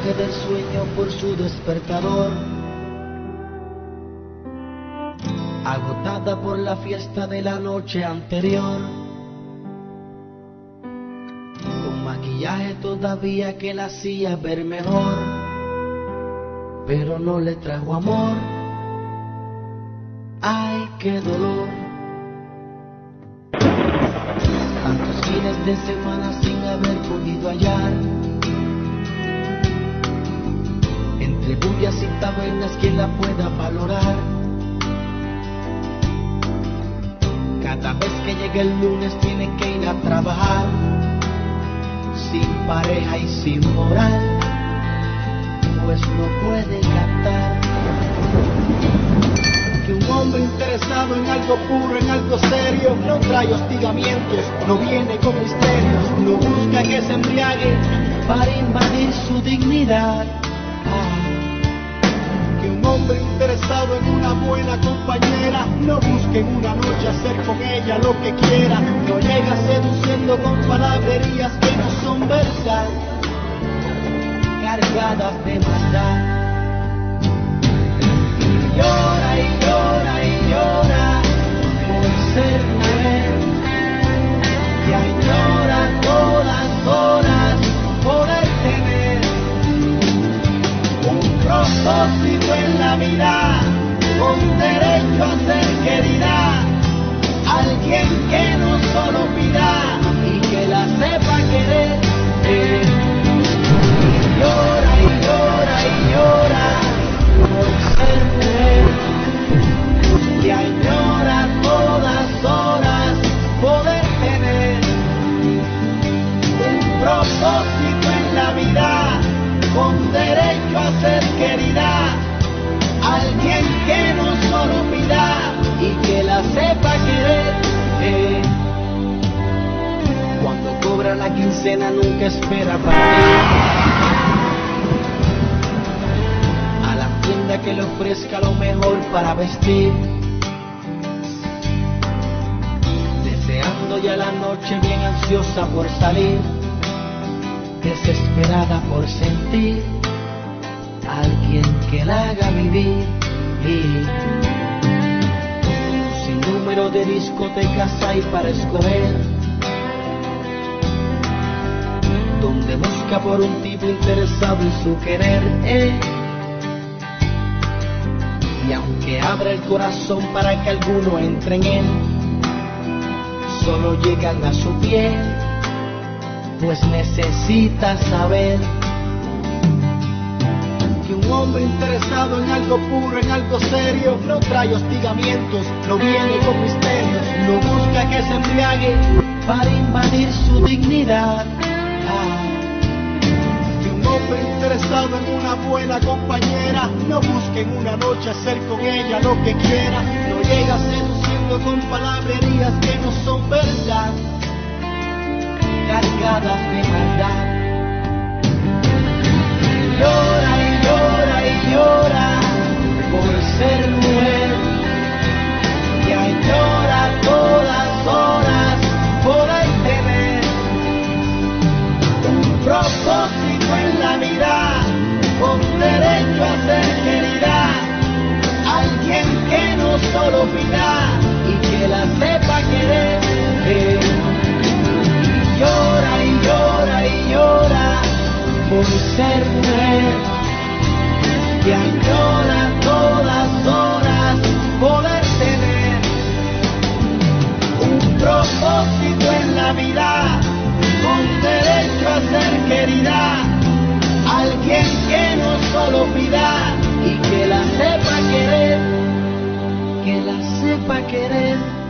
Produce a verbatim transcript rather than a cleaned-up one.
surge del sueño por su despertador, agotada por la fiesta de la noche anterior, con maquillaje todavía que la hacía ver mejor, pero no le trajo amor. Ay, qué dolor. Tantos fines de semana sin haber podido hallar, entre bullas y tabernas, quien la pueda valorar. Cada vez que llega el lunes tiene que ir a trabajar, sin pareja y sin moral, pues no puede cantar. Que un hombre interesado en algo puro, en algo serio, no trae hostigamientos, no viene con misterios, no busca que se embriague para invadir su dignidad. Ah. Que un hombre interesado en una buena compañera no busque en una noche hacer con ella lo que quiera, no llega seduciendo con palabrerías que no son verdad, cargadas de maldad. Llora y llora y llora por ser mujer, y añora todas horas poder tener un propósito en la vida, con derecho a ser querida, alguien que no solo pida y que la sepa querer. Eh. Llora y llora y llora por ser mujer, y añora todas horas poder tener un propósito en la vida, con derecho a ser querida, alguien que no solo pida y que la sepa querer. Eh. Cuando cobra la quincena nunca espera para ir que le ofrezca lo mejor para vestir, deseando ya la noche, bien ansiosa por salir, desesperada por sentir a alguien que la haga vivir. Y sin número de discotecas hay para escoger, donde busca por un tipo interesado en su querer. eh. Y aunque abra el corazón para que alguno entre en él, solo llegan a su piel, pues necesita saber que un hombre interesado en algo puro, en algo serio, no trae hostigamientos, no viene con misterios, no busca que se embriague para invadir su dignidad. Ah. Un hombre interesado en una buena compañera no busque en una noche hacer con ella lo que quiera, no llega seduciendo con palabrerías que no son verdad, cargadas de maldad. Llora y llora y llora por ser mujer, y añora todas horas poder tener un propósito en la vida, con derecho a ser querida, alguien que no solo pida y que la sepa querer. Eh. Llora y llora y llora por ser mujer, y añora todas horas poder tener un propósito en la vida, con derecho a ser querida, alguien que no solo pida y que la sepa querer, que la sepa querer.